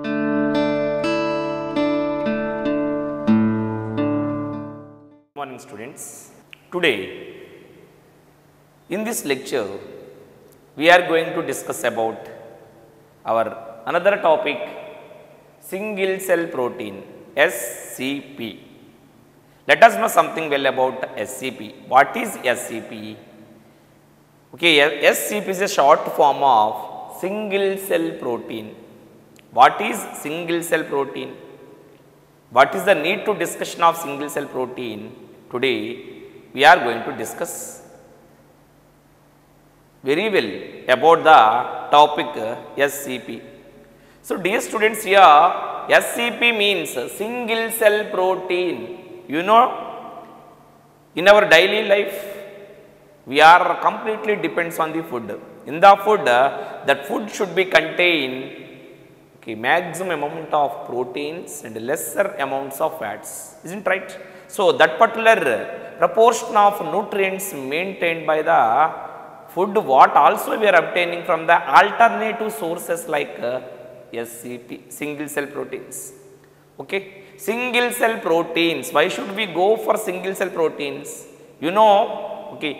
Morning students. Today in this lecture we are going to discuss about our another topic, single cell protein, SCP. Let us know something well about SCP. What is SCP? Okay, SCP is a short form of single cell protein. What is single cell protein? What is the need to discussion of single cell protein? Today we are going to discuss very well about the topic SCP. So dear students, here SCP means single cell protein. You know, in our daily life we are completely depends on the food. In the food, that food should be contain maximum amount of proteins and lesser amounts of fats, isn't right? So that particular proportion of nutrients maintained by the food, what also we are obtaining from the alternative sources like SCP, single cell proteins. Okay, single cell proteins. Why should we go for single cell proteins? You know, okay,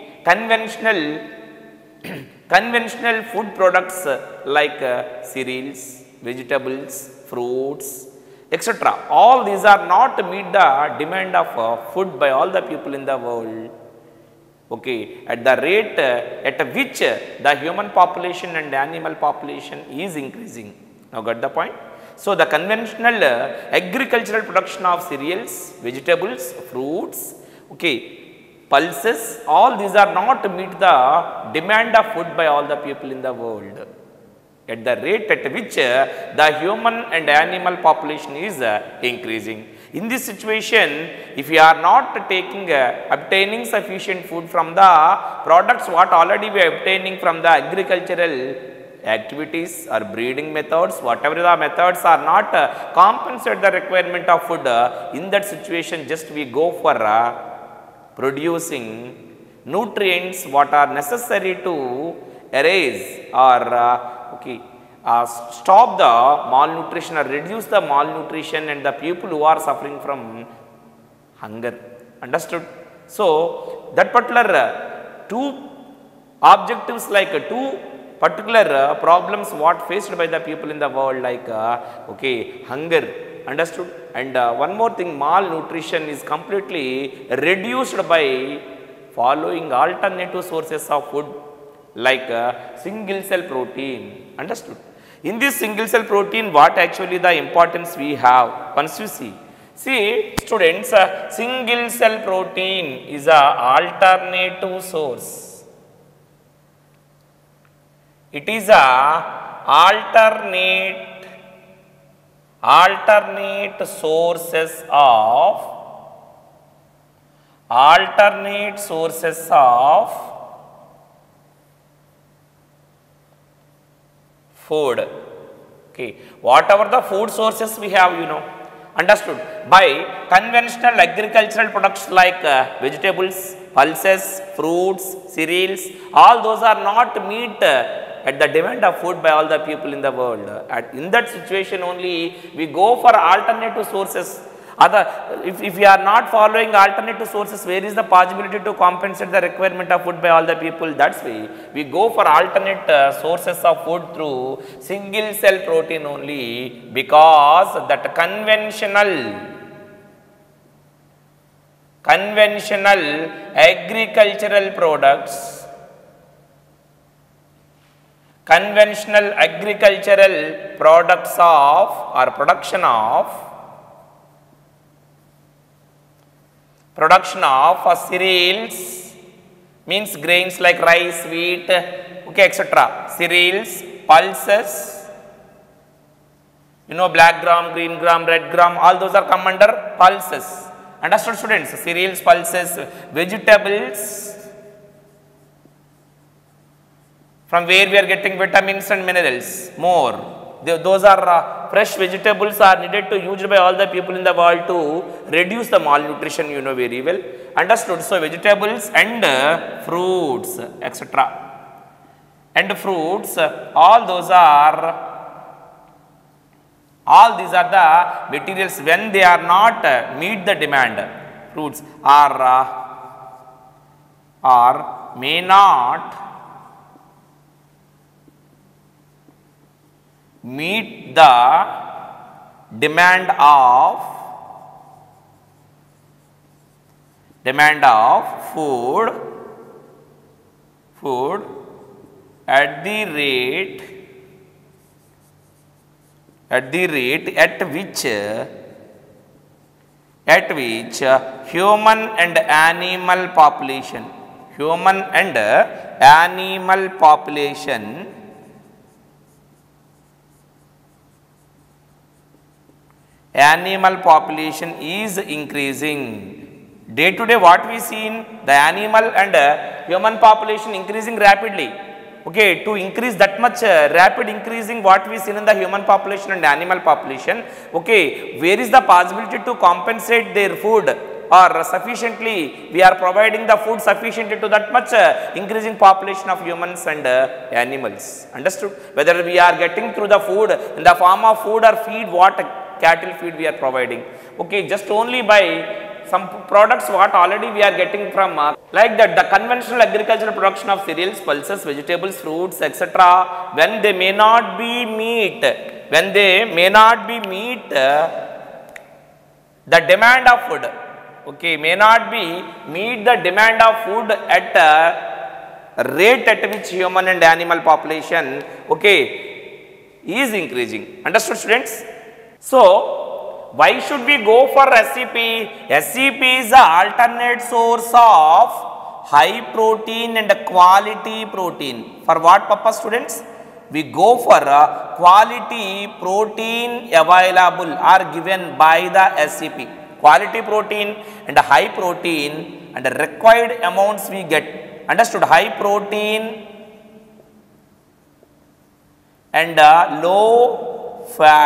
conventional food products like cereals, vegetables, fruits, etc. All these are not meet the demand of food by all the people in the world. Okay, at the rate at which the human population and animal population is increasing. Now got the point? So the conventional agricultural production of cereals, vegetables, fruits, okay, pulses, all these are not meet the demand of food by all the people in the world at the rate at which the human and animal population is increasing. In this situation, if we are not taking obtaining sufficient food from the products what already we are obtaining from the agricultural activities or breeding methods, whatever the methods are not compensate the requirement of food, in that situation just we go for producing nutrients what are necessary to erase or stop the malnutrition or reduce the malnutrition and the people who are suffering from hunger. Understood? So that particular two objectives, like two particular problems what faced by the people in the world, like hunger. Understood? And one more thing, malnutrition is completely reduced by following alternative sources of food like single cell protein. Understood? In this single cell protein, what actually the importance we have? Once you see students, single cell protein is a alternative source. It is a alternate sources of food. Okay, whatever the food sources we have, you know, understood, by conventional agricultural products like vegetables, pulses, fruits, cereals, all those are not meet at the demand of food by all the people in the world. In that situation only we go for alternative sources. If we are not following alternative sources, where is the possibility to compensate the requirement of food by all the people? That's why we go for alternate sources of food through single cell protein only, because that conventional agricultural products, of or production of cereals, means grains like rice, wheat, okay, etc. Cereals, pulses, you know, black gram, green gram, red gram, all those are come under pulses. Understood students? Cereals, pulses, vegetables, from where we are getting vitamins and minerals more. Those are fresh vegetables are needed to used by all the people in the world to reduce the malnutrition, you know very well. Understood? So vegetables and fruits, etc. And fruits, all those are All these are the materials when they are not meet the demand. Fruits are may not meet the demand of food at the rate at which human and animal population is increasing. Day to day what we see in the animal and human population increasing rapidly. Okay, to increase that much rapid increasing what we see in the human population and animal population, okay, where is the possibility to compensate their food, or sufficiently we are providing the food sufficiently to that much increasing population of humans and animals. Understood? Whether we are getting through the food in the form of food or feed, what cattle feed we are providing. Okay, just only by some products what already we are getting from like that the conventional agricultural production of cereals, pulses, vegetables, fruits, etc. when they may not be meet the demand of food, okay, may not be meet the demand of food at a rate at which human and animal population, okay, is increasing. Understood, students? So why should we go for SCP? SCP is the alternate source of high protein and quality protein. For what purpose, students? We go for quality protein available or given by the SCP. Quality protein and high protein and required amounts we get. Understood? High protein and low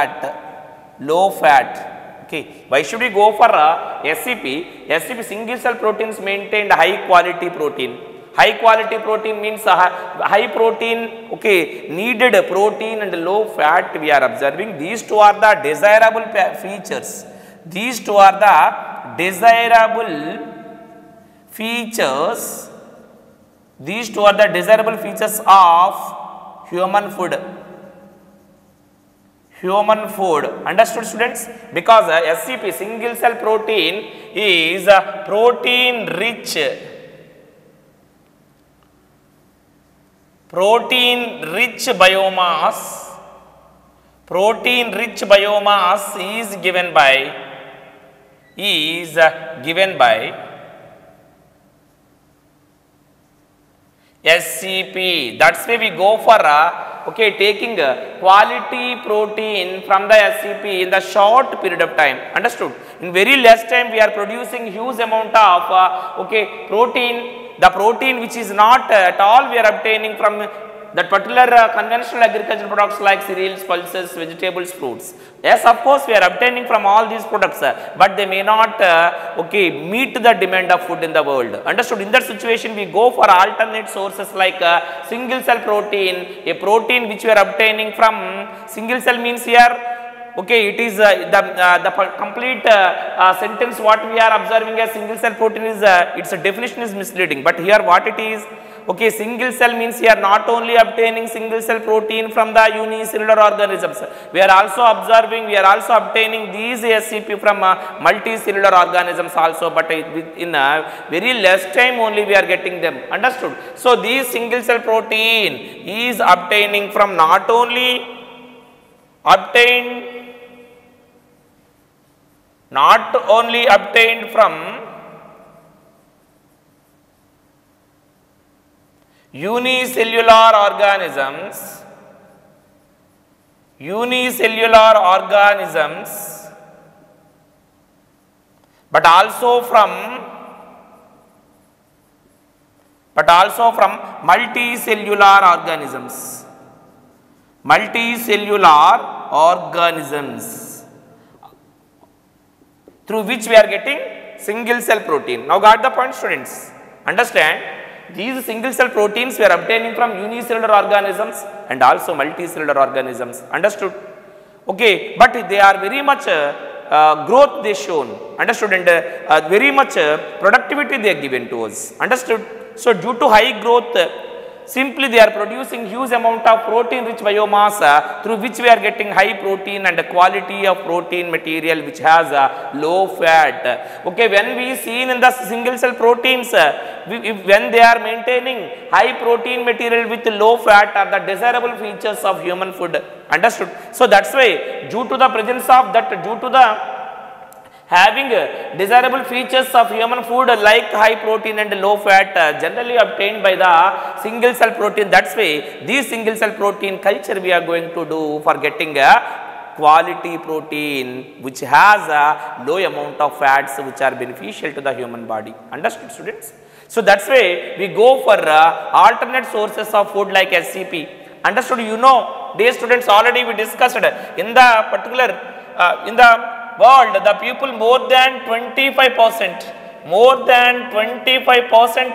fat. Okay, why should we go for SCP? SCP single cell proteins maintained high quality protein. High quality protein means high protein, okay, needed protein and low fat we are observing. These two are the desirable features. These two are the desirable features. These two are the desirable features of human food. Understood, students? Because SCP single cell protein is protein rich biomass is given by SCP. That's why we go for okay, taking quality protein from the SCP in the short period of time. Understood? In very less time we are producing huge amount of okay, protein. The protein which is not at all we are obtaining from that particular conventional agricultural products like cereals, pulses, vegetables, fruits. Yes, of course we are obtaining from all these products, but they may not okay, meet the demand of food in the world. Understood? In that situation we go for alternate sources like single cell protein, a protein which we are obtaining from single cell means here, okay, it is the complete sentence what we are observing as single cell protein is its definition is misleading, but here what it is, okay, single cell means here not only obtaining single cell protein from the unicellular organisms, we are also obtaining these SCP from multicellular organisms also, but in a very less time only we are getting them. Understood? So these single cell protein is obtaining from not only obtained from unicellular organisms, but also from multicellular organisms through which we are getting single cell protein. Now got the point, students? Understand? These single cell proteins we are obtaining from unicellular organisms and also multicellular organisms. Understood? Okay, but they are very much growth they shown, understood, and very much productivity they are given to us, understood. So due to high growth, simply they are producing huge amount of protein rich biomass through which we are getting high protein and quality of protein material which has low fat. Okay, when we seen in the single cell proteins, when they are maintaining high protein material with low fat are the desirable features of human food, understood. So that's why due to the presence of that, due to the having desirable features of human food like high protein and low fat generally obtained by the single cell protein. That's why these single cell protein culture we are going to do for getting a quality protein which has a low amount of fats which are beneficial to the human body, understood students. So that's why we go for alternate sources of food like SCP, understood. You know, dear students, already we discussed in the particular in the world, the people more than 25%, more than 25%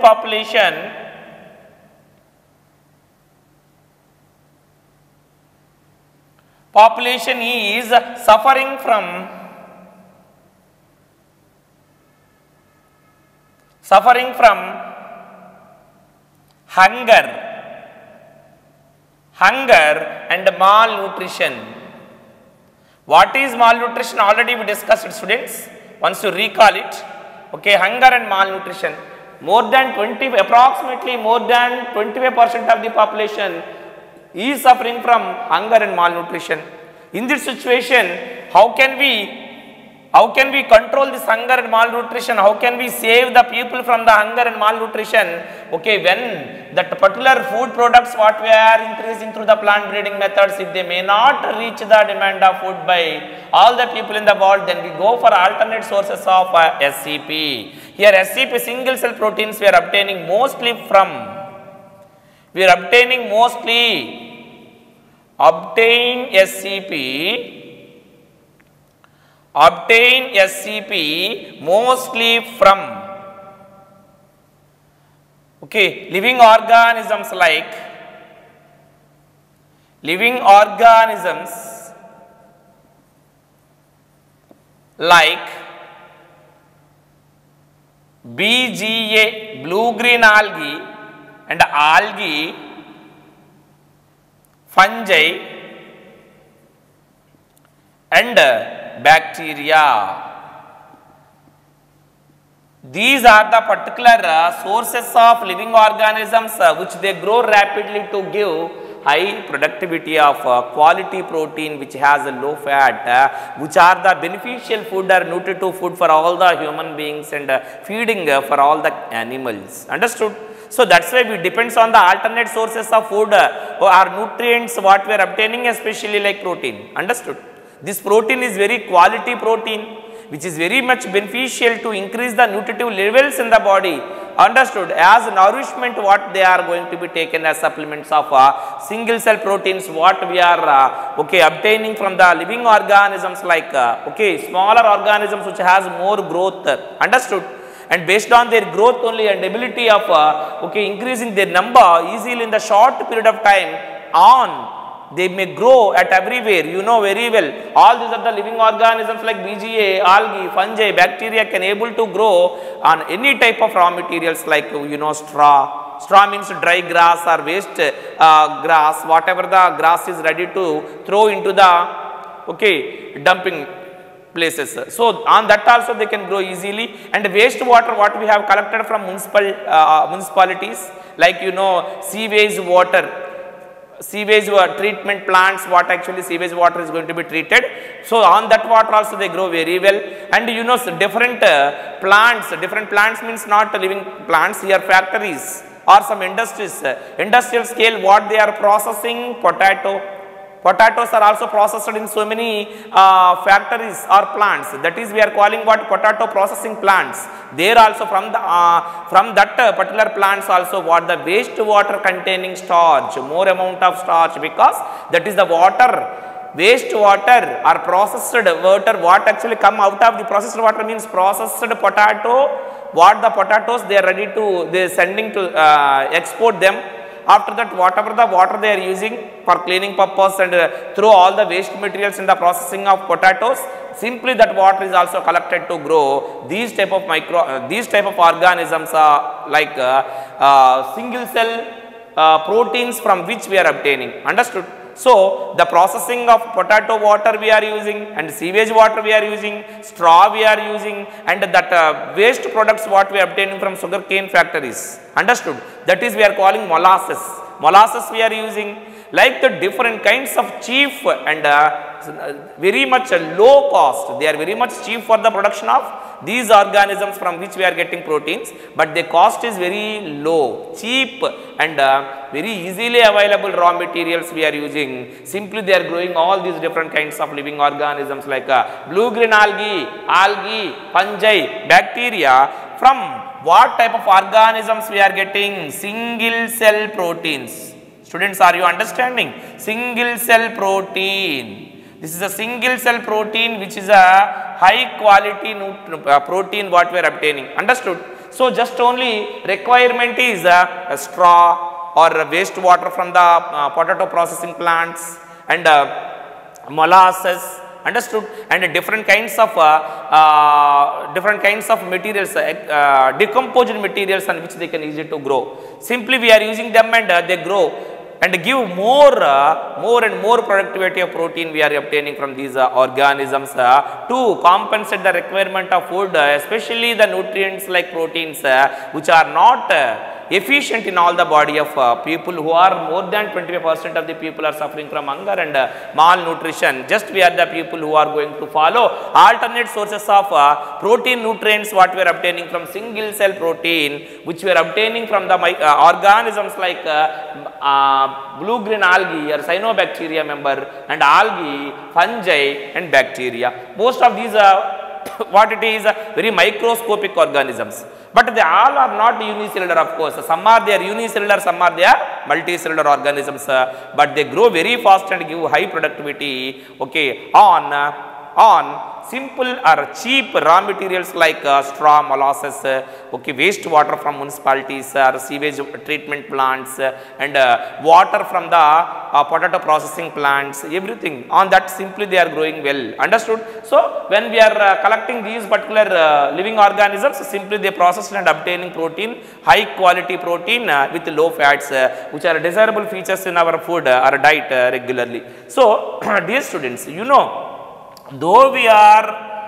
population is suffering from hunger and malnutrition. What is malnutrition? Already we discussed, students. Once you recall it, okay, hunger and malnutrition. More than approximately more than 25% of the population is suffering from hunger and malnutrition. In this situation, how can we control this hunger and malnutrition? How can we save the people from the hunger and malnutrition? Okay, when that particular food products what we are increasing through the plant breeding methods, if they may not reach the demand of food by all the people in the world, then we go for alternate sources of SCP. Here SCP single cell proteins we are obtaining mostly from, obtain SCP mostly from living organisms like BGA, blue green algae, and algae, fungi and bacteria. These are the particular sources of living organisms which they grow rapidly to give high productivity of quality protein which has a low fat, which are the beneficial food or nutritive food for all the human beings and feeding for all the animals, understood. So that's why we depends on the alternate sources of food or nutrients what we are obtaining, especially like protein, understood. This protein is very quality protein which is very much beneficial to increase the nutritive levels in the body, understood. As nourishment what they are going to be taken as supplements of single cell proteins what we are obtaining from the living organisms like smaller organisms which has more growth, understood. And based on their growth only and ability of increasing their number easily in the short period of time they may grow at everywhere, you know very well. All these are the living organisms like BGA, algae, fungi, bacteria can able to grow on any type of raw materials like straw. Straw means dry grass or waste grass, whatever the grass is ready to throw into the dumping places. So on that also they can grow easily. And waste water what we have collected from municipalities like sewage treatment plants, what actually sewage water is going to be treated. So on that water also they grow very well. And different plants means not living plants, here factories or some industries, industrial scale what they are processing Potatoes are also processed in so many factories or plants. That is we are calling what potato processing plants. There also from that particular plants also what the waste water containing starch, more amount of starch, because that is the water, waste water or processed water what actually come out of the processed water means processed potato, what the potatoes they are ready to, they are sending to export them. After that, whatever the water they are using for cleaning purpose and throw all the waste materials in the processing of potatoes, simply that water is also collected to grow these type of these type of organisms like single cell proteins from which we are obtaining. Understood? So, the processing of potato water we are using and sewage water we are using, straw we are using, and that waste products what we are obtaining from sugar cane factories. Understood? That is we are calling molasses. Molasses we are using, like the different kinds of cheap and very much low cost. They are very much cheap for the production of these organisms from which we are getting proteins, but the cost is very low, cheap and very easily available raw materials we are using. Simply they are growing all these different kinds of living organisms like blue-green algae, fungi, bacteria. From what type of organisms we are getting? Single cell proteins. Students, are you understanding? Single cell protein. This is a single cell protein which is a high quality protein what we are obtaining. Understood? So, just only requirement is a straw or waste water from the potato processing plants and molasses. Understood? And different kinds of materials, decomposed materials on which they can easily to grow. Simply we are using them and they grow and give more and more productivity of protein we are obtaining from these organisms to compensate the requirement of food, especially the nutrients like proteins which are not efficient in all the body of people who are more than 25% of the people are suffering from hunger and malnutrition. Just we are the people who are going to follow alternate sources of protein nutrients what we are obtaining from single cell protein, which we are obtaining from the organisms like blue-green algae or cyanobacteria member and algae, fungi and bacteria. Most of these what it is very microscopic organisms. But they all are not unicellular, of course. Some are they are unicellular, some are they are multicellular organisms, but they grow very fast and give high productivity, okay, on simple or cheap raw materials like straw, molasses, okay, waste water from municipalities or sewage treatment plants and water from the potato processing plants, everything on that simply they are growing well. Understood? So, when we are collecting these particular living organisms, simply they process and obtaining protein, high quality protein with low fats which are desirable features in our food or diet regularly. So, dear students, you know, though we are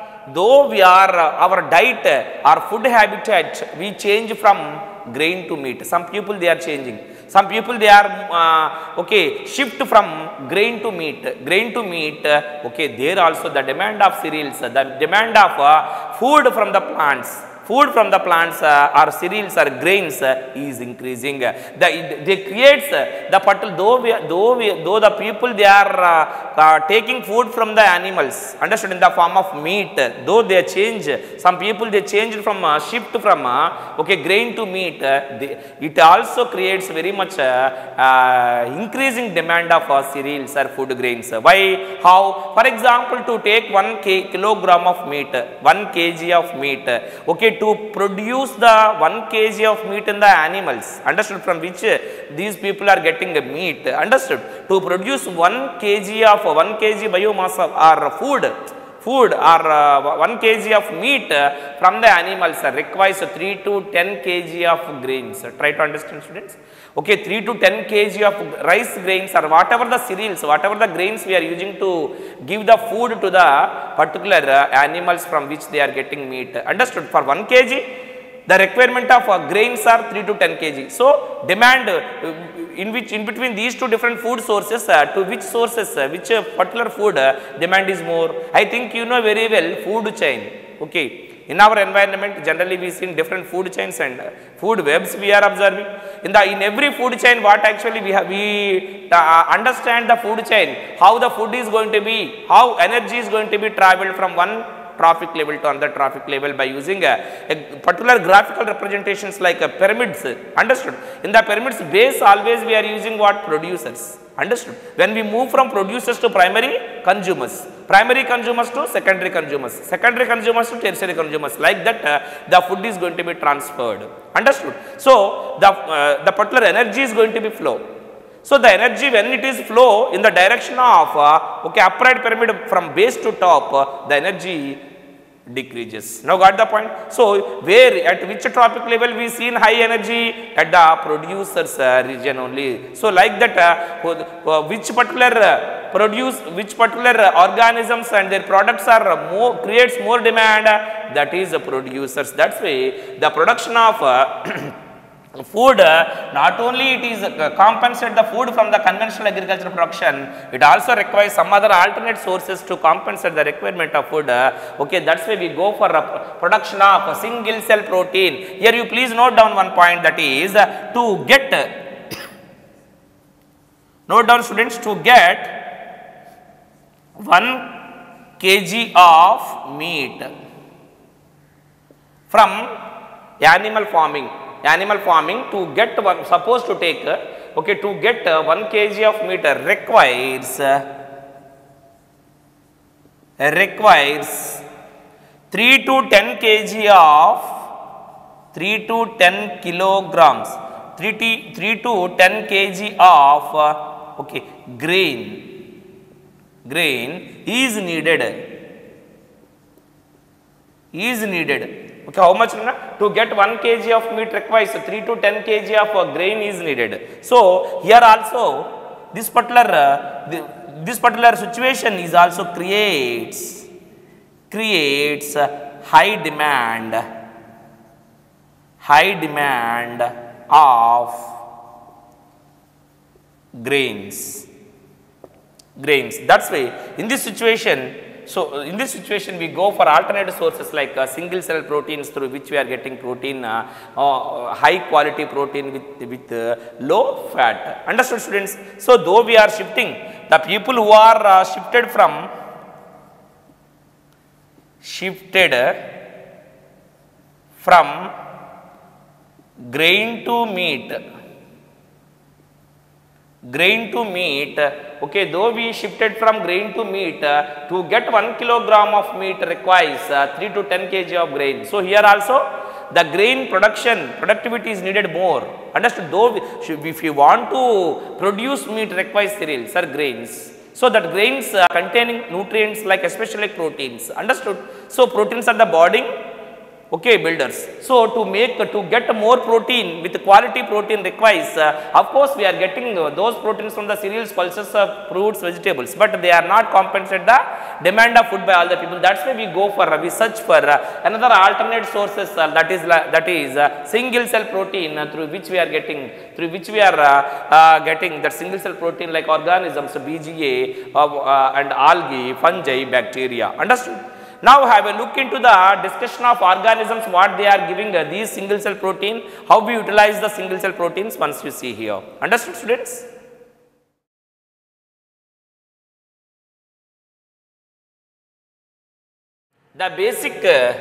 our diet, our food habitat, we change from grain to meat. Some people they are changing. Some people they are okay, shift from grain to meat. Okay, there also the demand of cereals, the demand of food from the plants. Food from the plants or cereals or grains is increasing. They creates the particular though the people they are taking food from the animals, understood, in the form of meat. Though they change, some people they change from shift from okay, grain to meat. It also creates very much increasing demand of cereals or food grains. Why? How? For example, to take 1 kilogram of meat, 1 kg of meat, okay, to produce the 1 kg of meat in the animals, understood, from which these people are getting meat, understood. To produce 1 kg biomass or food or 1 kg of meat from the animals requires 3 to 10 kg of grains. Try to understand, students. Okay, 3 to 10 kg of rice grains or whatever the cereals, whatever the grains we are using to give the food to the particular animals from which they are getting meat. Understood? For 1 kg, the requirement of grains are 3 to 10 kg. So, demand in between these two different food sources, to which sources, which particular food demand is more. I think you know very well food chain. Okay. In our environment, generally we see different food chains and food webs we are observing. In every food chain, what actually we understand the food chain, how the food is going to be, how energy is going to be traveled from one trophic level to another trophic level by using a particular graphical representations like pyramids. Understood? In the pyramids base, always we are using what? Producers. Understood? When we move from producers to primary consumers to secondary consumers to tertiary consumers, like that the food is going to be transferred. Understood? So the particular energy is going to be flow. So the energy, when it is flow in the direction of upright pyramid from base to top, the energy decreases. Now got the point? So where, at which tropic level we seen high energy? At the producers region only. So like that which particular organisms and their products are creates more demand, that is the producers. That's why the production of food, not only it is compensate the food from the conventional agricultural production, it also requires some other alternate sources to compensate the requirement of food. Okay, that's why we go for a production of a single cell protein. Here you please note down one point, that is to get, note down students, to get 1 kg of meat from animal farming. To get one, suppose to take, okay, to get 1 kg of meat requires 3 to 10 kg of 3 to 10 kilograms 3 to 10 kg of okay, grain is needed. Okay, how much? To get 1 kg of meat requires 3 to 10 kg of grain is needed. So here also this particular situation is also creates high demand of grains. That's why in this situation, we go for alternative sources like single cell proteins, through which we are getting protein, high quality protein with low fat. Understood, students? So though we are shifting, the people who are shifted from grain to meat, okay, though we shifted from grain to meat, to get 1 kilogram of meat requires 3 to 10 kg of grain. So here also the grain productivity is needed more. Understood? Though if you want to produce meat requires cereals or grains. So that grains containing nutrients like especially proteins. Understood? So proteins are the body, okay, builders. So to get more protein with quality protein requires, of course we are getting those proteins from the cereals, pulses, fruits, vegetables, but they are not compensate the demand of food by all the people. That's why we search for another alternate sources, that is single cell protein, through which we are getting that single cell protein like organisms, BGA, and algae, fungi, bacteria. Understood? Now have a look into the discussion of organisms, what they are giving these single cell protein, how we utilize the single cell proteins once you see here. Understood, students? The basic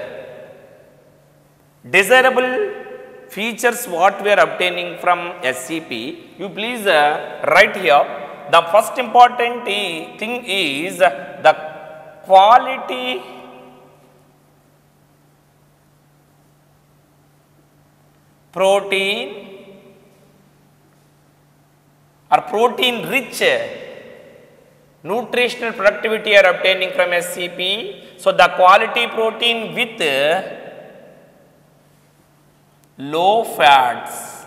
desirable features what we are obtaining from SCP, you please write here. The first important thing is the quality protein or protein rich nutritional productivity are obtaining from SCP. So the quality protein with low fat.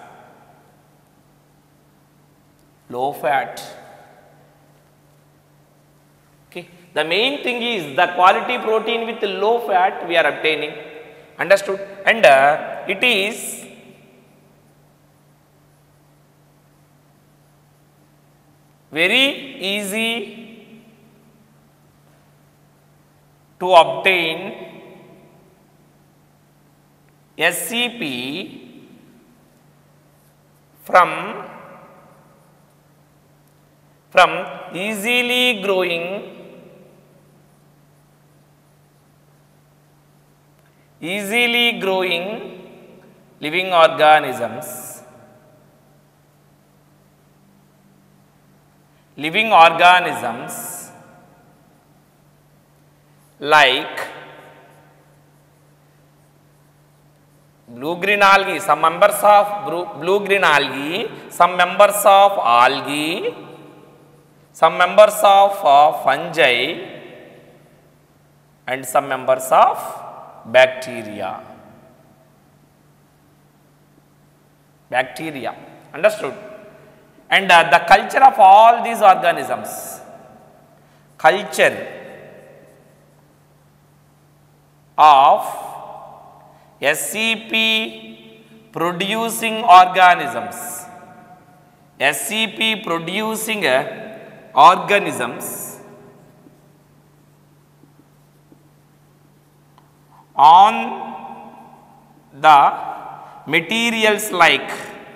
Okay. The main thing is the quality protein with low fat we are obtaining. Understood? And it is very easy to obtain SCP from easily growing living organisms living organisms like blue-green algae, some members of blue-green algae, some members of algae, some members of fungi, and some members of bacteria. Bacteria, understood? And the culture of all these organisms, culture of SCP producing organisms, SCP producing organisms on the materials like,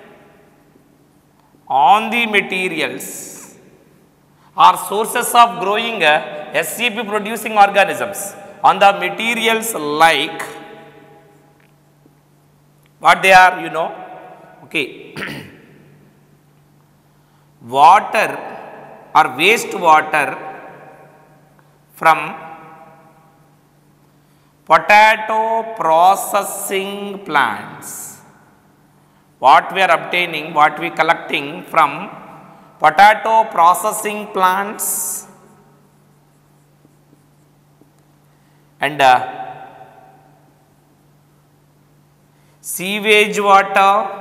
on the materials are sources of growing SCP producing organisms on the materials like, what they are, you know, okay, water or wastewater from potato processing plants. What we are obtaining, what we collecting from potato processing plants, and sewage water,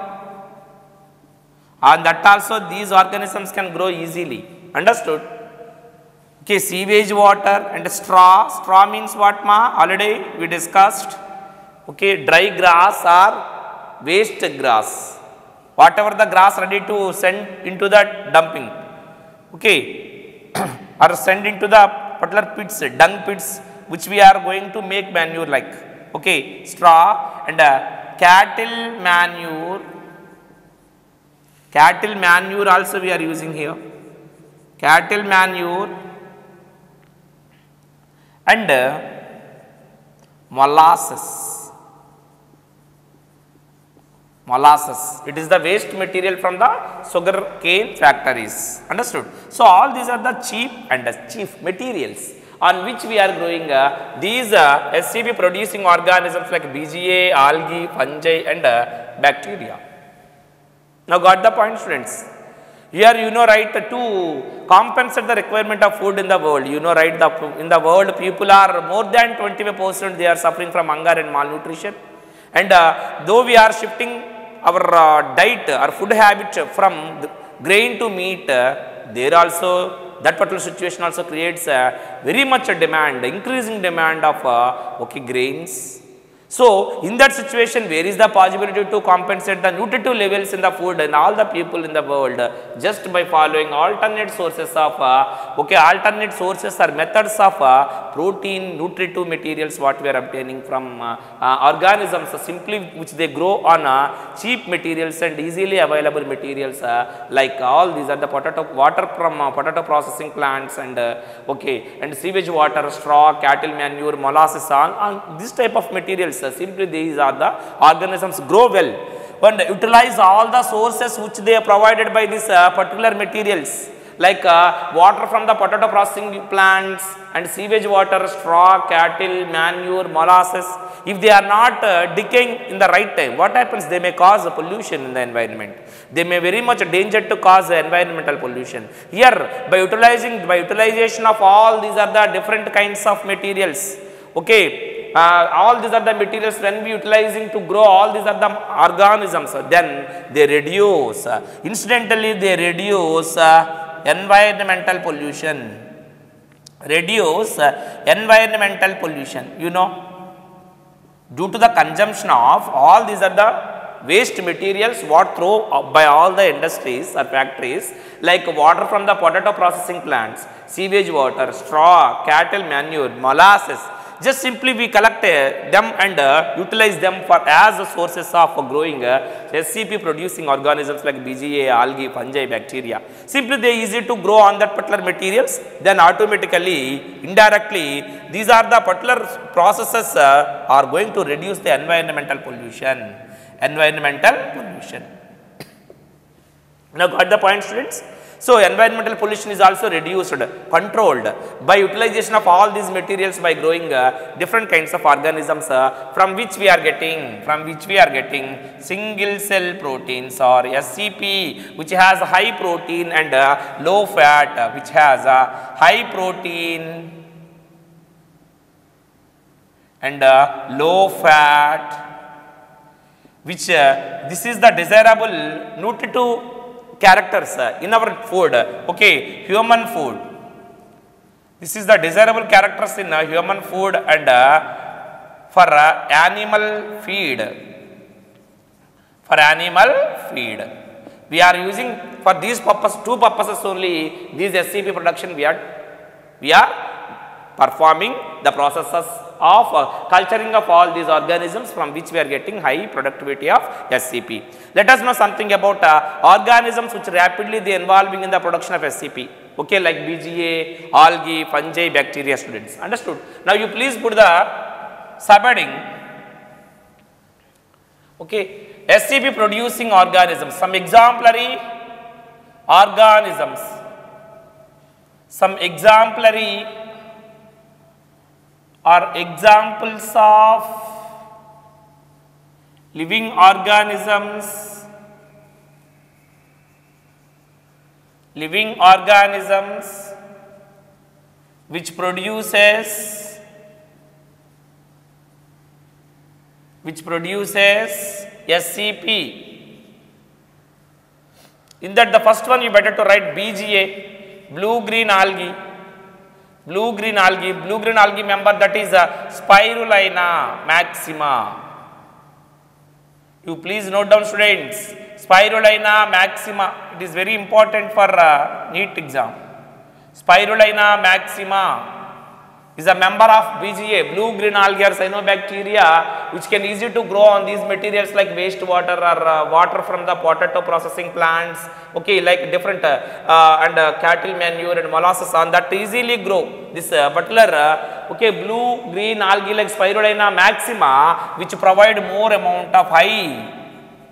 and that also these organisms can grow easily, understood? Okay, sewage water and straw. Straw means what, ma? Already we discussed. Okay, dry grass or waste grass, whatever the grass ready to send into the dumping, okay, or send into the particular pits, dung pits, which we are going to make manure like, okay, straw and cattle manure. Cattle manure also we are using here, cattle manure, and molasses. Molasses, it is the waste material from the sugar cane factories, understood? So, all these are the cheap and chief materials on which we are growing these SCP producing organisms like BGA, algae, fungi, and bacteria. Now, got the point, students? Here you know, right, to compensate the requirement of food in the world, you know, right, in the world people are more than 25% they are suffering from hunger and malnutrition, and though we are shifting our diet or food habit from grain to meat, there also that particular situation also creates very much a demand, increasing demand of okay, grains. So, in that situation, where is the possibility to compensate the nutritive levels in the food and all the people in the world just by following alternate sources of okay, alternate sources or methods of protein, nutritive materials what we are obtaining from organisms simply which they grow on cheap materials and easily available materials like all these are the potato water from potato processing plants and okay, and sewage water, straw, cattle manure, molasses, on this type of materials. Simply these are the organisms grow well and utilize all the sources which they are provided by these particular materials like water from the potato processing plants and sewage water, straw, cattle, manure, molasses. If they are not decaying in the right time, what happens? They may cause pollution in the environment. They may very much danger to cause environmental pollution. Here, by utilization of all these are the different kinds of materials. Okay. All these are the materials when we utilizing to grow all these are the organisms, then they reduce, incidentally they reduce environmental pollution, you know, due to the consumption of all these are the waste materials what thrown by all the industries or factories like water from the potato processing plants, sewage water, straw, cattle manure, molasses. Just simply we collect them and utilize them for as sources of growing SCP producing organisms like BGA, algae, fungi, bacteria. Simply they easy to grow on that particular materials, then automatically, indirectly, these are the particular processes are going to reduce the environmental pollution. Now got the point, students? So environmental pollution is also reduced, controlled by utilization of all these materials by growing different kinds of organisms from which we are getting single cell proteins or SCP, which has high protein and low fat, which has high protein and low fat, which this is the desirable nutritive characters in our food, okay, human food. This is the desirable characters in human food and for animal feed. For animal feed, we are using for these two purposes only. These SCP production we are performing the processes of culturing of all these organisms from which we are getting high productivity of SCP. Let us know something about organisms which rapidly they involving in the production of SCP, okay, like BGA, algae, fungi, bacteria, students. Understood? Now you please put the subheading, okay, SCP producing organisms, some exemplary organisms, some exemplary are examples of living organisms, which produces SCP. In that the first one you better to write BGA, blue-green algae. Blue-green algae member, that is Spirulina maxima. You please note down, students, Spirulina maxima, it is very important for NEET exam. Spirulina maxima is a member of BGA, blue-green algae or cyanobacteria, which can easy to grow on these materials like wastewater or water from the potato processing plants, okay, like different and cattle manure and molasses on that easily grow. This particular okay, blue-green algae like Spirulina maxima, which provide more amount of high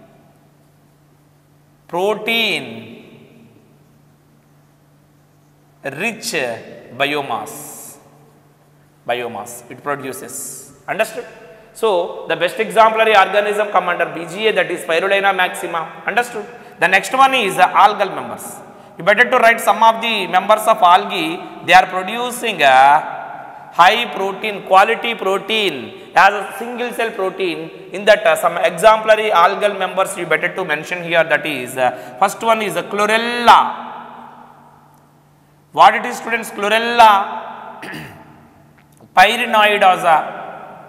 protein rich biomass it produces. Understood? So the best exemplary organism come under BGA, that is Spirulina maxima. Understood? The next one is algal members. You better to write some of the members of algae. They are producing a high protein, quality protein as a single cell protein. In that some exemplary algal members you better to mention here, that is first one is Chlorella. What it is, students? Chlorella pyrenoidosa.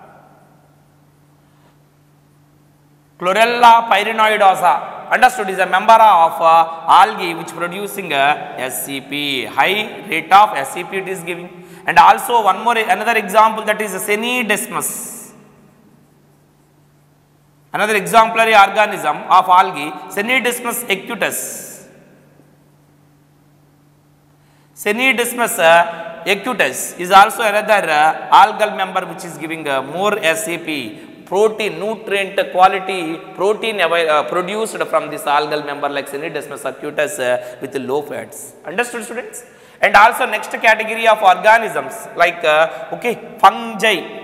Chlorella pyrenoidosa, understood, is a member of algae which producing SCP, high rate of SCP it is giving. And also one more, another example, that is Cynidesmus. Another exemplary organism of algae, Cynidesmus acutus. Cynidesmus acutus is also another algal member which is giving more SCP, protein, nutrient quality protein produced from this algal member like Cynidesmus acutus with low fats. Understood, students? And also next category of organisms like okay, fungi.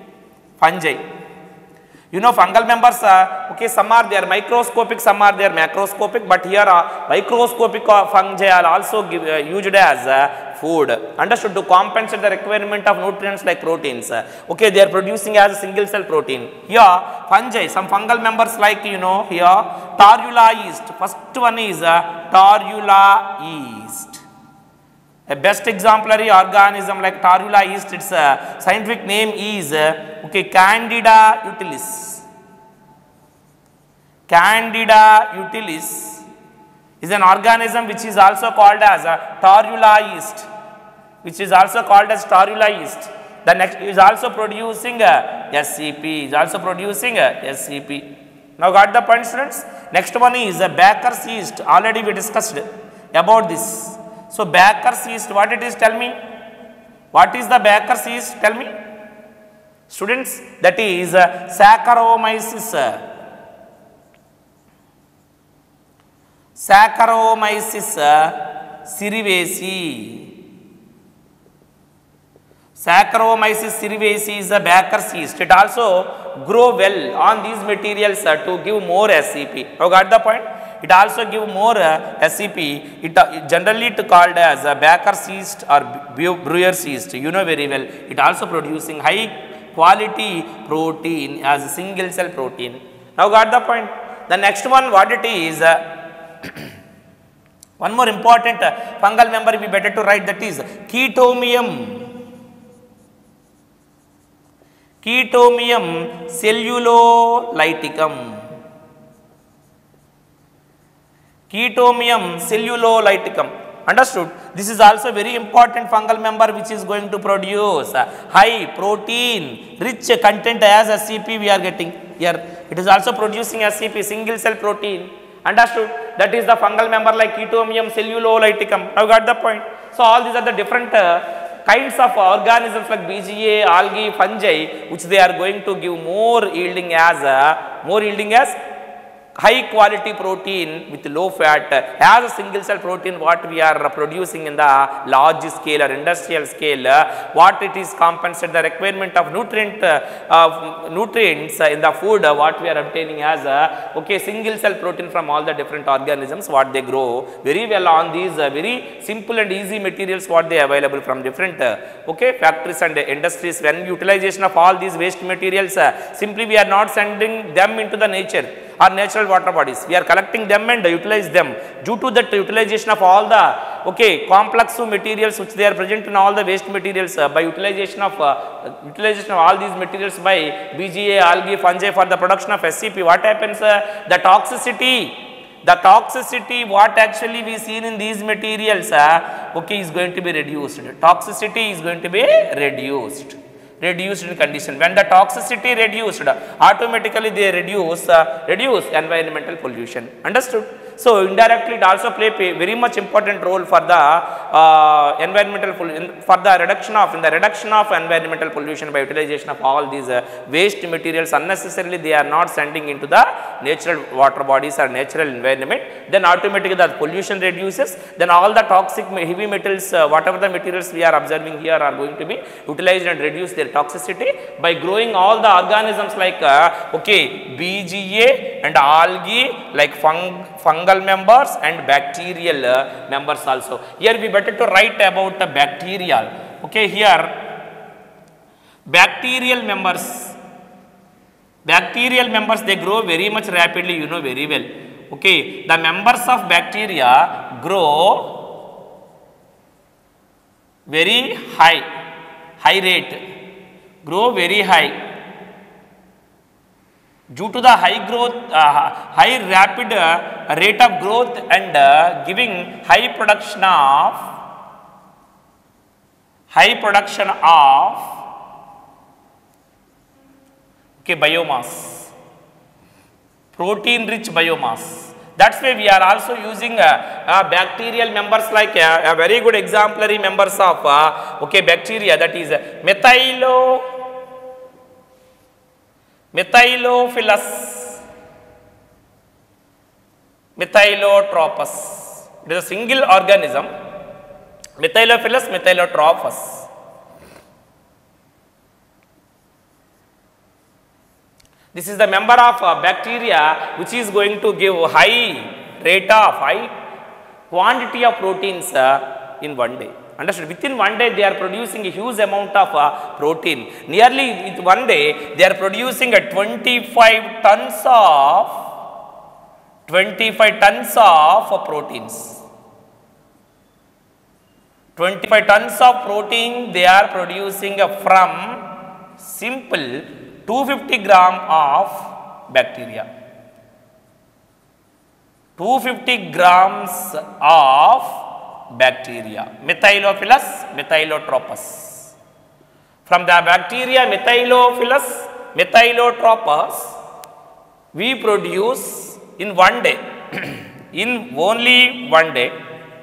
You know fungal members, okay, some are they are microscopic, some are they are macroscopic, but here microscopic fungi are also used as food. Understood? To compensate the requirement of nutrients like proteins. Okay, they are producing as a single cell protein. Here fungi, some fungal members like you know here Torula yeast. First one is Torula yeast. A best exemplary organism like Torula yeast, its scientific name is okay, Candida utilis. Candida utilis is an organism which is also called as Torula yeast, which is also called as Torula yeast. The next is also producing SCP, is also producing SCP. Now got the point, students? Next one is Baker's yeast. Already we discussed about this. So Baker's yeast, what it is? Tell me. What is the Baker's yeast? Tell me. Students, that is Saccharomyces. Saccharomyces cerevisiae. Saccharomyces cerevisiae is a Baker's yeast. It also grow well on these materials to give more SCP. You got the point? It also give more SCP. It generally called as a Baker's yeast or brewer's yeast. You know very well. It also producing high quality protein as a single cell protein. Now got the point? The next one, what it is? One more important fungal member we better to write, that is Chaetomium. Chaetomium cellulolyticum. Chaetomium cellulolyticum. Understood? This is also very important fungal member which is going to produce high protein rich content as SCP we are getting here. It is also producing SCP, single cell protein. Understood? That is the fungal member like Chaetomium cellulolyticum. Now got the point? So all these are the different kinds of organisms like BGA, algae, fungi, which they are going to give more yielding as high quality protein with low fat as a single cell protein. What we are producing in the large scale or industrial scale, what it is compensate the requirement of nutrients in the food, what we are obtaining as single cell protein from all the different organisms, what they grow very well on these very simple and easy materials what they available from different factories and industries. When utilization of all these waste materials, simply we are not sending them into the nature or natural water bodies. We are collecting them and utilize them. Due to that utilization of all the complex materials which they are present in all the waste materials, by utilization of all these materials by BGA, algae, fungi for the production of SCP, what happens? The toxicity what actually we seen in these materials is going to be reduced. Toxicity is going to be reduced in condition. When the toxicity reduced, automatically they reduce environmental pollution. Understood? So indirectly it also play very much important role for the reduction of environmental pollution by utilization of all these waste materials. Unnecessarily they are not sending into the natural water bodies or natural environment. Then automatically the pollution reduces. Then all the toxic heavy metals, whatever the materials we are observing here, are going to be utilized and reduce their toxicity by growing all the organisms like BGA and algae, like fungal members and bacterial members also. Here we better to write about the bacterial. Here bacterial members they grow very much rapidly, you know very well. The members of bacteria grow very high rate, grow very high. Due to the high rapid rate of growth and giving high production of biomass, protein rich biomass. That's why we are also using bacterial members like a very good exemplary members of bacteria, that is Methylophilus, Methylotropous. It is a single organism, Methylophilus, Methylotropous. This is the member of bacteria which is going to give high quantity of proteins in one day. Understood? Within one day they are producing a huge amount of protein. Nearly with one day they are producing 25 tons of proteins. 25 tons of protein they are producing from simple 250 gram of bacteria. 250 grams of bacteria, Methylophilus, Methylotropous. From the bacteria Methylophilus, Methylotropous, we produce in one day, in only one day,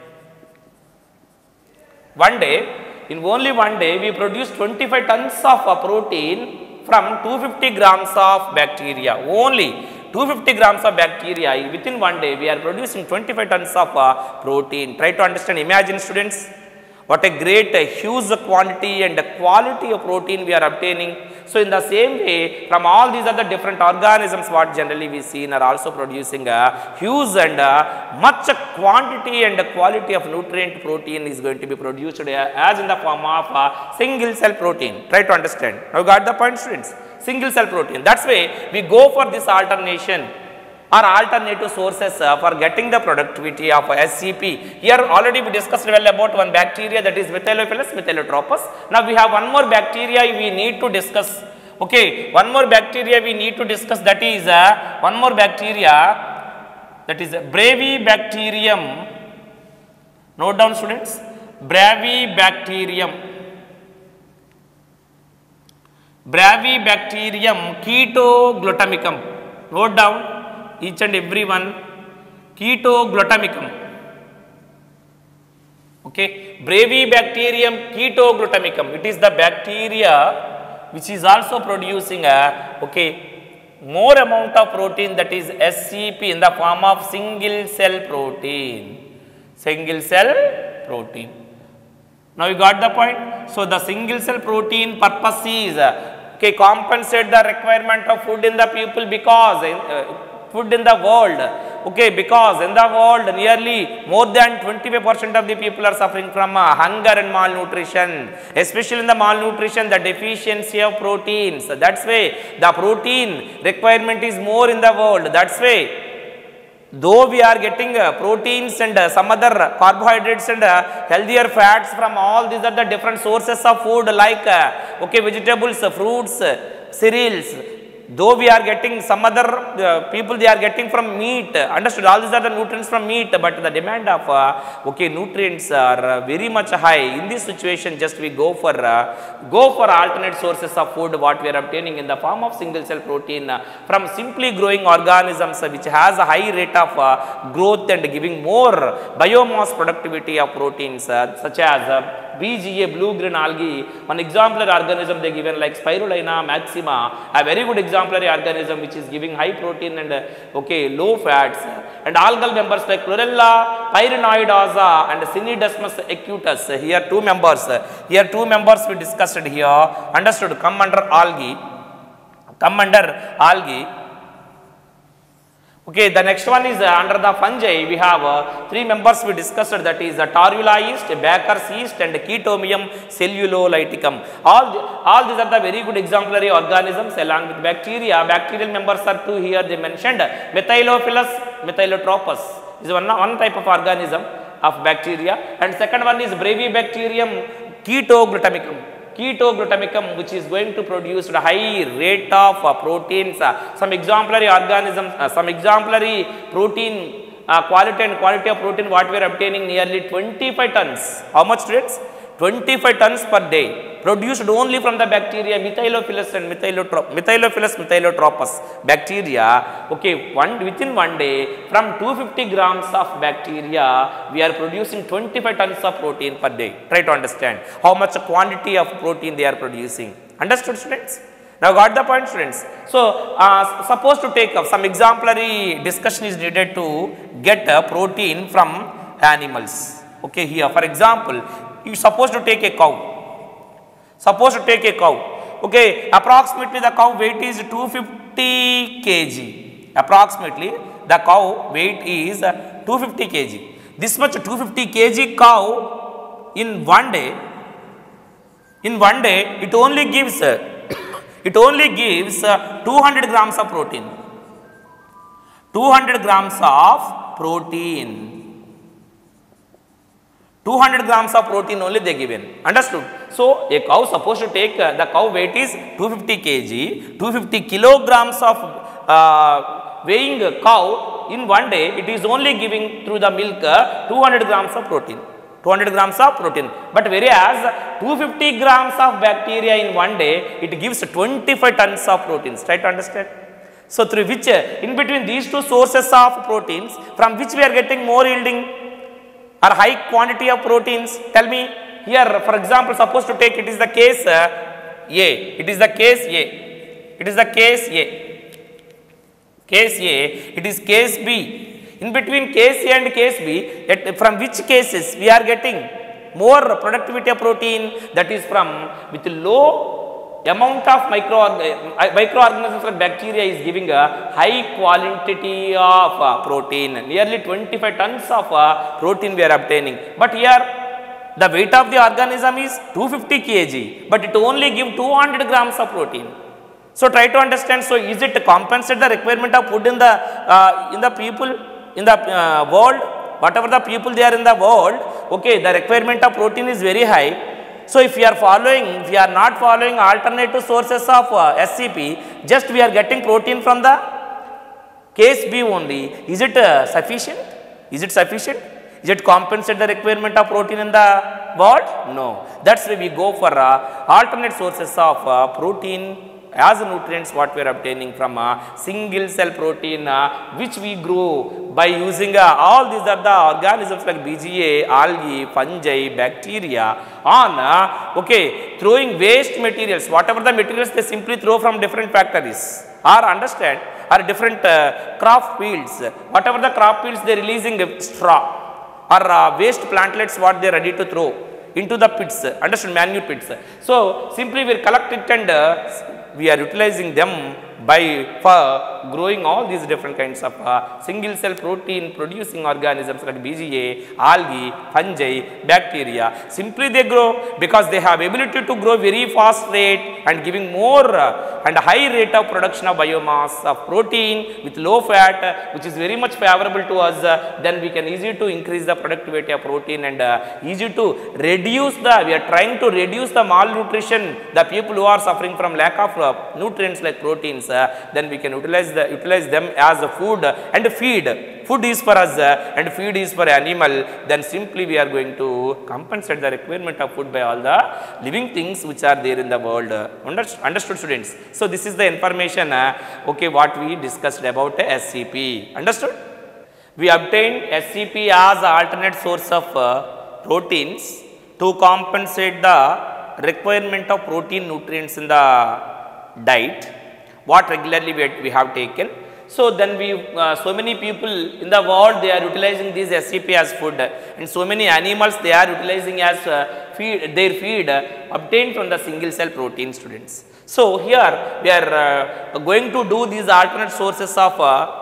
we produce 25 tons of protein from 250 grams of bacteria. Only 250 grams of bacteria, within one day we are producing 25 tons of protein. Try to understand, imagine students, what a great huge quantity and quality of protein we are obtaining. So in the same way, from all these other different organisms, what generally we see are also producing a huge and much quantity and quality of nutrient protein is going to be produced as in the form of single cell protein. Try to understand. Now got the point, students? Single cell protein. That's why we go for this alternation or alternative sources for getting the productivity of SCP. Here already we discussed well about one bacteria, that is Methylophilus methylotropus. Now we have one more bacteria we need to discuss. Okay, one more bacteria we need to discuss, that is one more bacteria, that is Brevibacterium. Note down, students, Brevibacterium. Brevibacterium ketoglutamicum. Note down each and every one, ketoglutamicum. Okay, Brevibacterium ketoglutamicum, it is the bacteria which is also producing a more amount of protein, that is SCP, in the form of single cell protein. Single cell protein. Now you got the point. So the single cell protein purpose is compensate the requirement of food in the people, because food in the world, because in the world nearly more than 25% of the people are suffering from hunger and malnutrition, especially in the malnutrition, the deficiency of proteins. That's why the protein requirement is more in the world. That's why though we are getting proteins and some other carbohydrates and healthier fats from all these are the different sources of food, like vegetables, fruits, cereals, though we are getting some other people, they are getting from meat, understood, all these are the nutrients from meat, but the demand of nutrients are very much high. In this situation, just we go for alternate sources of food, what we are obtaining in the form of single cell protein from simply growing organisms, which has a high rate of growth and giving more biomass productivity of proteins, such as BGA, blue-green algae. One exemplary organism they given like Spirulina maxima, a very good exemplary organism which is giving high protein and low fats, and algal members like Chlorella pyrenoidosa and Cinedesmus acutus. Here two members we discussed here, understood, come under algae. Okay, the next one is under the fungi. We have three members we discussed, that is Torula yeast, Baker's yeast, and Chaetomium cellulolyticum. All these are the very good exemplary organisms along with bacteria. Bacterial members are two here they mentioned. Methylophilus methylotropus is one type of organism of bacteria, and second one is Brevibacterium ketoglutamicum, which is going to produce a high rate of proteins. Some exemplary organisms, some exemplary protein quality and quantity of protein what we are obtaining nearly 25 tons. How much, students? 25 tons per day, produced only from the bacteria Methylophilus and Methylophilus methylotropus bacteria. Within one day, from 250 grams of bacteria, we are producing 25 tons of protein per day. Try to understand how much quantity of protein they are producing. Understood, students? Now got the point, students? So suppose to take up some exemplary discussion is needed to get protein from animals. Here for example, you supposed to take a cow. Approximately the cow weight is 250 kg. Approximately the cow weight is 250 kg. This much 250 kg cow in one day, it only gives 200 grams of protein. 200 grams of protein. 200 grams of protein only they given. Understood? So a cow supposed to take the cow weight is 250 kg, 250 kilograms of weighing cow in one day, it is only giving through the milk 200 grams of protein. 200 grams of protein. But whereas 250 grams of bacteria in one day, it gives 25 tons of proteins. Try to understand? So through which, in between these two sources of proteins, from which we are getting more yielding or high quantity of proteins? Tell me. Here for example, suppose to take, it is the case A. It is the case A. It is the case A. Case A, it is case B. In between case A and case B, from which cases we are getting more productivity of protein, that is from with low amount of microorganisms like bacteria is giving a high quantity of protein, nearly 25 tons of protein we are obtaining. But here the weight of the organism is 250 kg, but it only give 200 grams of protein. So try to understand. So is it compensate the requirement of food in the people in the world? Whatever the people they are in the world, okay, the requirement of protein is very high. So if we are not following alternative sources of SCP, just we are getting protein from the case B only. Is it sufficient? Is it sufficient? Is it compensate the requirement of protein in the world? No. That's why we go for alternate sources of protein as nutrients what we are obtaining from single cell protein which we grow by using all these are the organisms like BGA, algae, fungi, bacteria on throwing waste materials, whatever the materials they simply throw from different factories or understand or different crop fields, whatever the crop fields they are releasing straw or waste plantlets what they are ready to throw into the pits, understand, manure pits. So simply we collect it and we are utilizing them by growing all these different kinds of single cell protein producing organisms like BGA, algae, fungi, bacteria. Simply they grow because they have ability to grow very fast rate and giving more and high rate of production of biomass of protein with low fat, which is very much favorable to us. Then we can easy to increase the productivity of protein and easy to reduce we are trying to reduce the malnutrition, the people who are suffering from lack of nutrients like proteins. Then we can utilize them as a food and feed. Food is for us and feed is for animal. Then simply we are going to compensate the requirement of food by all the living things which are there in the world. Understood, students? So this is the information what we discussed about SCP. Understood? We obtained SCP as an alternate source of proteins to compensate the requirement of protein nutrients in the diet what regularly we have taken. So then so many people in the world they are utilizing this SCP as food, and so many animals they are utilizing as their feed obtained from the single cell protein, students. So here we are going to do these alternate sources of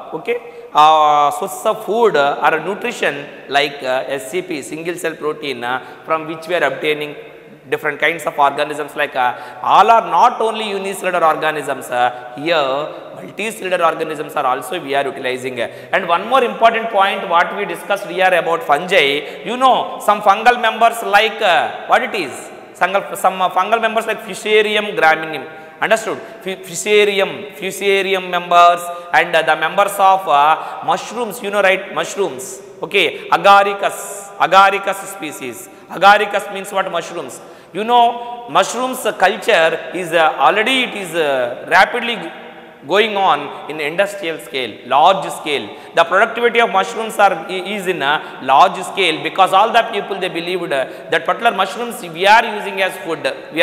sources of food or nutrition like SCP, single cell protein, from which we are obtaining different kinds of organisms like all are not only unicellular organisms, here multicellular organisms are also we are utilizing. And one more important point what we discussed here about fungi, you know some fungal members like what it is, some fungal members like Fusarium gramineum, understood, Fusarium members and the members of mushrooms, you know, right, mushrooms, okay, agaricus species. Agaricus means what? Mushrooms. You know, mushrooms culture is already it is rapidly going on in industrial scale, large scale. The productivity of mushrooms is in a large scale because all the people they believed that particular mushrooms we are using as food.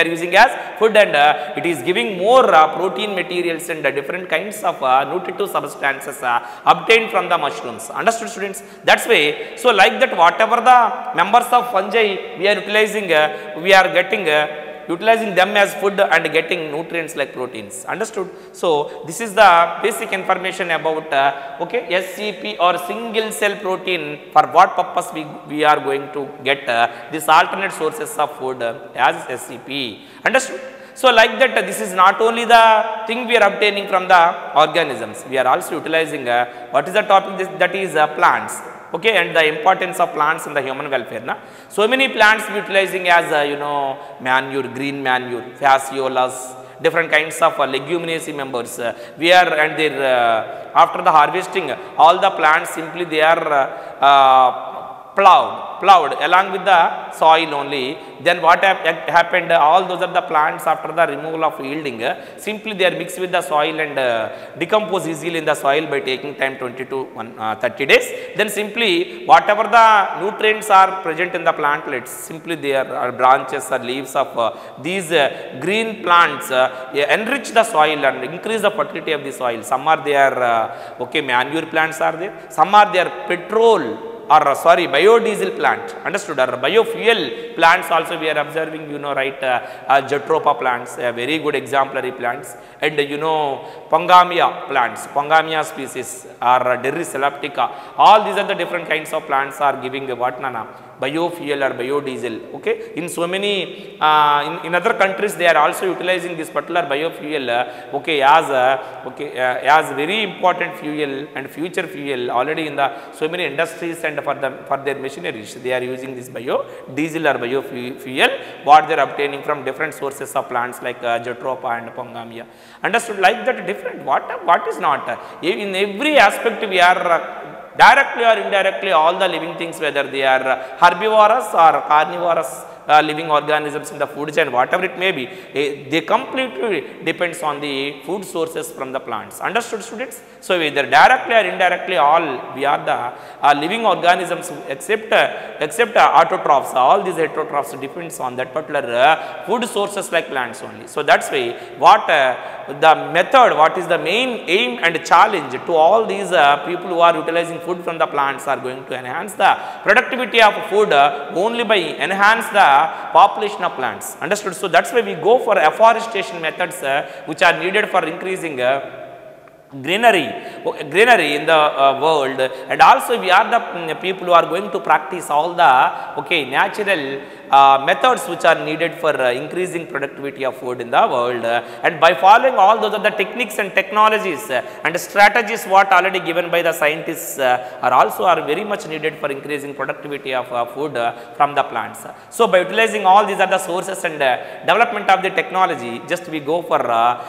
And it is giving more protein materials and different kinds of nutritive substances obtained from the mushrooms. Understood, students? That's why. So like that, whatever the members of fungi we are utilizing, we are getting utilizing them as food and getting nutrients like proteins. Understood? So this is the basic information about SCP or single cell protein, for what purpose we are going to get these alternate sources of food as SCP. Understood? So like that, this is not only the thing we are obtaining from the organisms, we are also utilizing what is the topic, that is plants. Okay, and the importance of plants in the human welfare. So many plants utilizing as manure, green manure, fasciolas, different kinds of leguminous members. We are and after the harvesting, all the plants simply they are plowed along with the soil only. Then what happened, all those are the plants after the removal of yielding, simply they are mixed with the soil and decompose easily in the soil by taking time 20 to 30 days. Then simply whatever the nutrients are present in the plantlets, simply they are branches or leaves of these green plants enrich the soil and increase the fertility of the soil. Some are their okay, manure plants are there, some are their petrol or sorry, biodiesel plant, understood, or biofuel plants also we are observing, you know, right, Jatropha plants, very good exemplary plants, and you know, Pongamia plants, Pongamia species or Derris elliptica, all these are the different kinds of plants are giving what nana, biofuel or biodiesel, okay. In so many, in other countries they are also utilizing this particular biofuel, okay, as very important fuel and future fuel already in the so many industries, and for their machineries they are using this biodiesel or biofuel what they are obtaining from different sources of plants like Jatropha and Pongamia, understood. Like that different, what is not, in every aspect we are directly or indirectly all the living things, whether they are herbivorous or carnivorous living organisms in the food chain, whatever it may be, they completely depends on the food sources from the plants, understood students. So either directly or indirectly all we are the living organisms except autotrophs, all these heterotrophs depends on that particular food sources like plants only. So that's why what the method, what is the main aim and challenge to all these people who are utilizing food from the plants are going to enhance the productivity of food only by enhance the population of plants, understood. So that's why we go for afforestation methods which are needed for increasing greenery in the world, and also we are the people who are going to practice all the okay, natural methods which are needed for increasing productivity of food in the world, and by following all those are the techniques and technologies and strategies what already given by the scientists are also very much needed for increasing productivity of food from the plants. So by utilizing all these are the sources and development of the technology, just we go for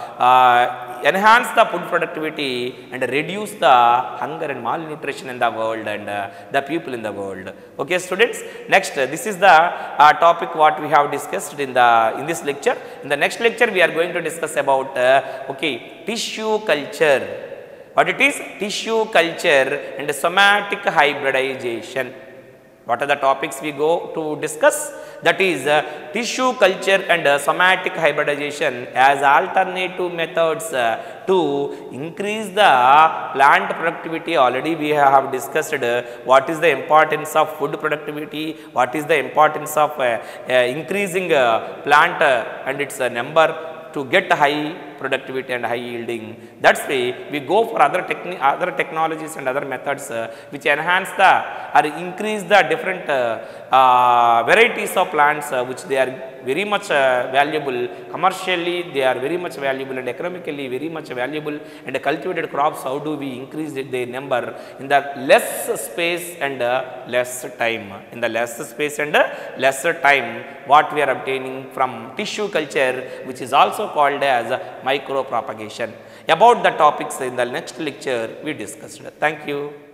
enhance the food productivity and reduce the hunger and malnutrition in the world and the people in the world. Okay students, next this is the topic what we have discussed in this lecture. In the next lecture we are going to discuss about okay, tissue culture. What it is? Tissue culture and somatic hybridization. What are the topics we go to discuss? That is tissue culture and somatic hybridization as alternative methods to increase the plant productivity. Already we have discussed what is the importance of food productivity, what is the importance of increasing plant and its number to get high productivity and high yielding. That's why we go for other technologies and other methods which enhance the or increase the different varieties of plants which they are very much valuable commercially, they are very much valuable and economically very much valuable, and cultivated crops, how do we increase their number in the less space and less time. In the less space and lesser time what we are obtaining from tissue culture, which is also called as micro propagation. About the topics in the next lecture we discussed. Thank you.